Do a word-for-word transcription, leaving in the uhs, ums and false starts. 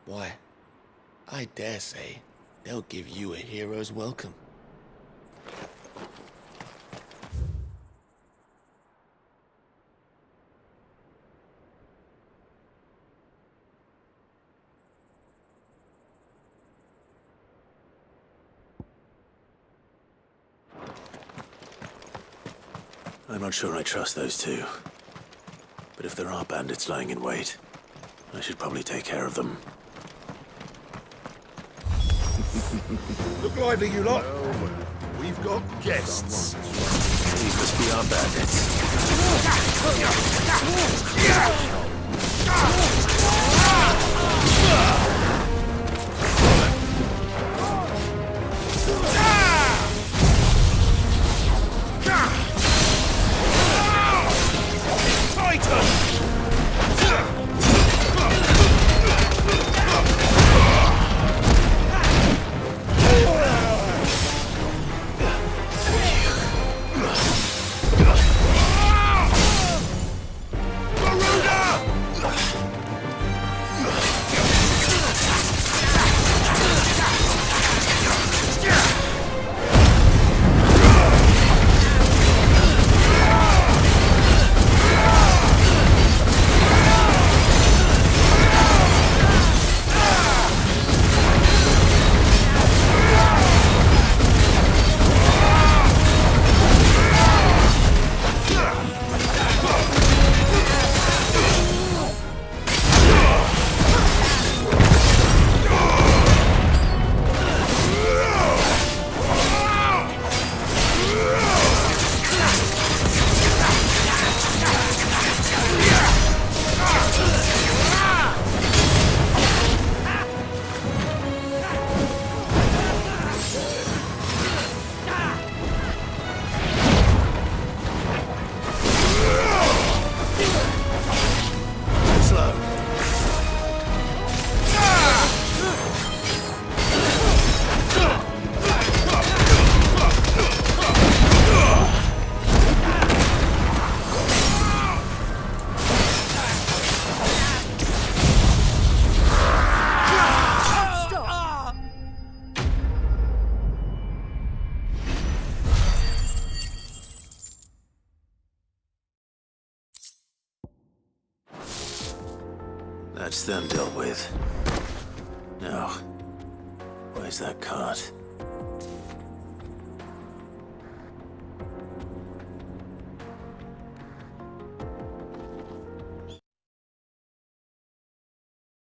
Why, I dare say they'll give you a hero's welcome. I'm not sure I trust those two. But if there are bandits lying in wait, I should probably take care of them. Look lively, you lot. Well, we've got guests. These must be our bandits. That's them dealt with. Now, where's that cart?